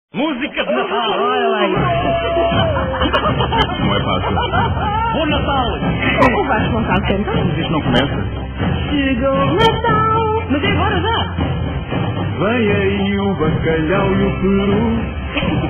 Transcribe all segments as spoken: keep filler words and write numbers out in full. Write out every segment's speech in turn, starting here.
Música de Natal! Olha lá isso! Não é fácil. Bom Natal! O Vasco não está sempre. Mas isto não começa. Chegou o Natal. Mas é agora já. Vem aí o bacalhau e o peru.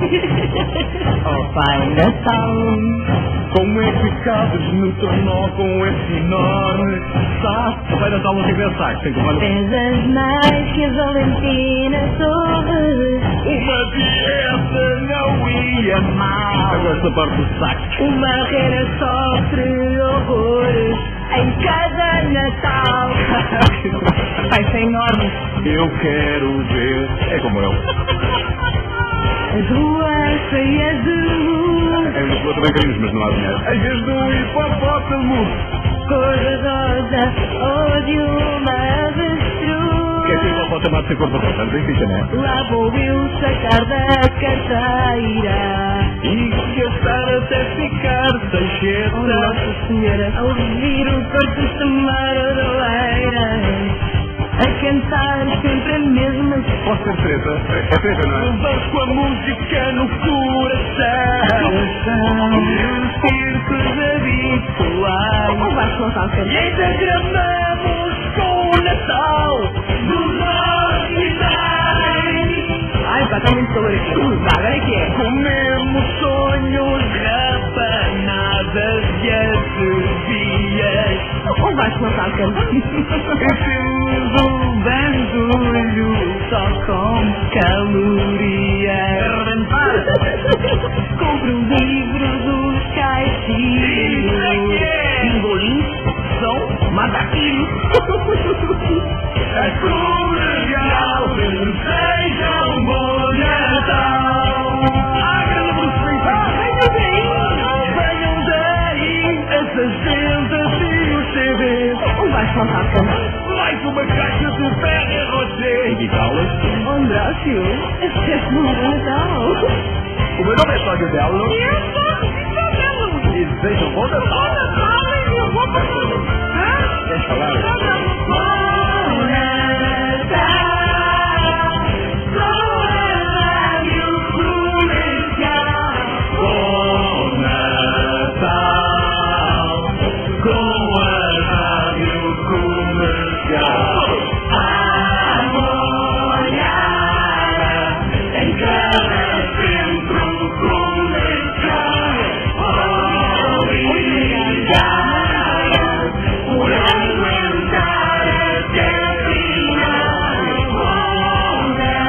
Oh Pai Natal. Como é que cabes no tornó com esse enorme saco? Vai Natal não tiver saco, tem que levar no... Pesas mais que a Valentina Torres. Uma dieta não ia mal. Agora esta parte do saco. Uma barreira sofre horrores em cada Natal. Vai ser enorme. Eu quero ver. É como eu. As ruas cheias de luz. É uma também queremos, mas não há dinheiro. Em vez de um hipopótamo. Cor-de-rosa ou de uma avestruz. Quer ter hipopótamo há de ser cor-de-rosa? Não tem ficha, não é? Lá vou eu sacar da carteira E gastar até ficar sem Oh cheta. Nossa Senhora, a ouvir o corpo chamar a a cantar sempre a mesma. Pode ser treta? É treta, não é? Levar com a música no coração! Um círculo habitual. O Vasco não está E sempre. ainda gravamos com o Natal do Rockstein! Ai, pá, está muito calor aqui. Vá, agora é que é. Comemos sonhos, rapanadas e azevias. O Vasco não está sempre. E temos um bandulho só com calorias. Compre um livro dos caixinhos. Pingolim são mataquinhos. A colegial deseja um bom Natal. Ah, grande Bruce venham daí essas vendas e os C Ds. O Vasco não está sempre. Mais uma caixa de Ferro Rocher. E calas. Andrácio, este não é Natal. O meu nome é Sódio Delo. E eu sou E desejo um bom Natal. eu vou para o Queres falar? Bom Natal com a rádio comercial. A molhada em cada centro comercial. Obrigada por aguentar até final. Bom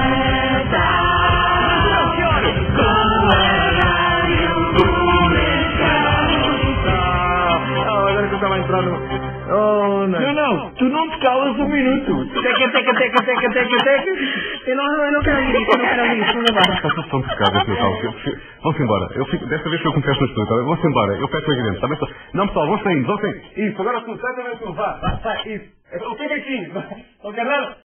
Natal com a rádio comercial. Ah, agora que eu estava a entrar no... Oh, não. Não, não, tu não te calas um minuto. Teca, teca, teca, teca, teca, teca. Eu não, eu não quero ouvir isso, eu não quero ouvir isso, vamos embora. Vocês estão pescados, Natal. Vão-se embora. Eu fico, desta vez foi com festa no estúdio, tá bem? Vão-se embora. Eu peço o evidente, está bem? Não, pessoal, vão saindo, vão saindo. Isso, agora tu, sai também tu, vá, vá, vai, isso. O que é aqui? Não quer nada?